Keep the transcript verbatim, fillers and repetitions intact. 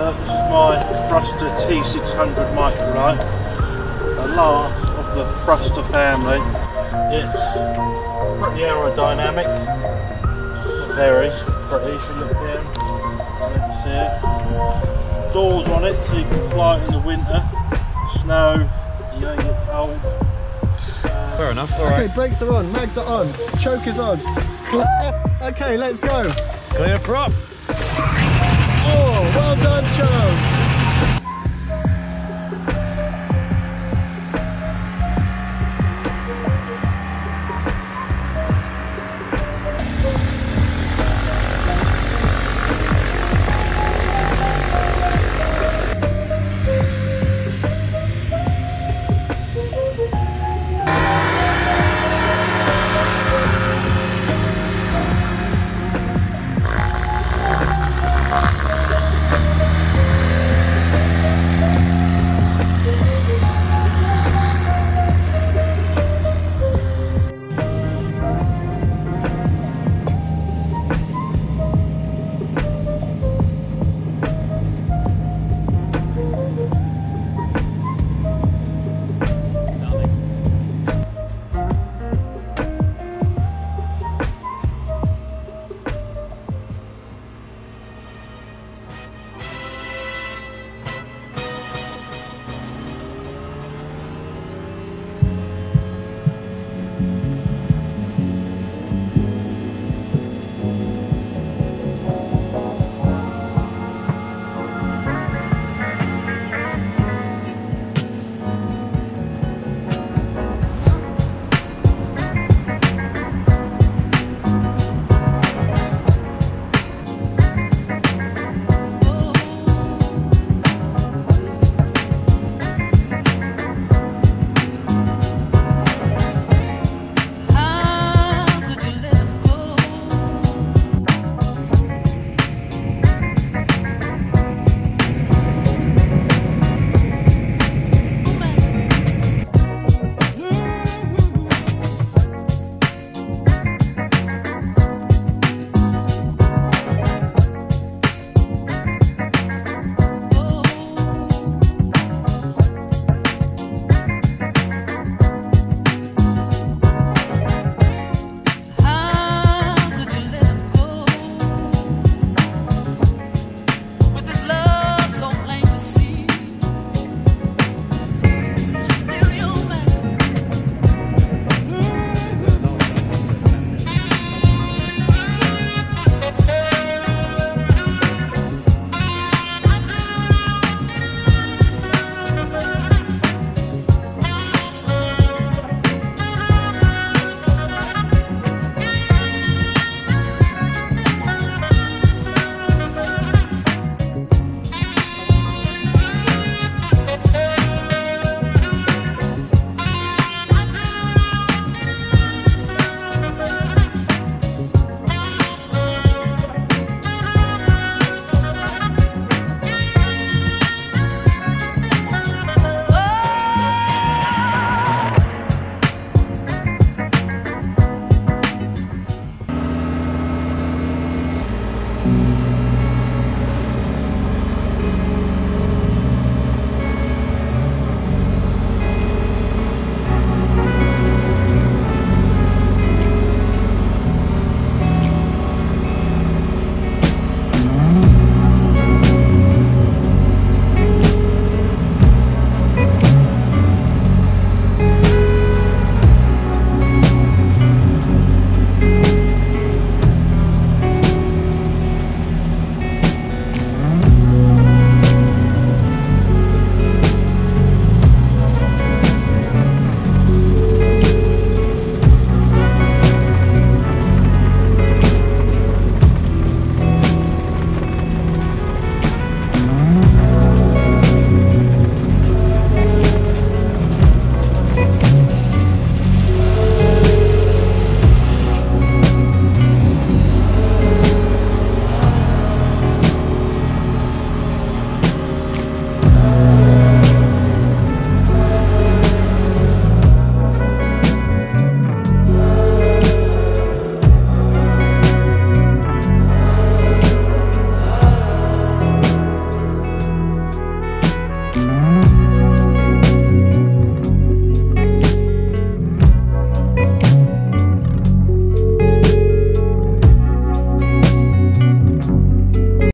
Uh, this is my thruster T six hundred Microlight, the last of the thruster family. It's pretty aerodynamic, not very pretty. If you look down, you can see it. Doors on it so you can fly it in the winter, snow, you don't get cold. Uh, Fair enough. All right. Okay, brakes are on, mags are on, choke is on. Okay, let's go. Clear prop. Oh, well done, Charles.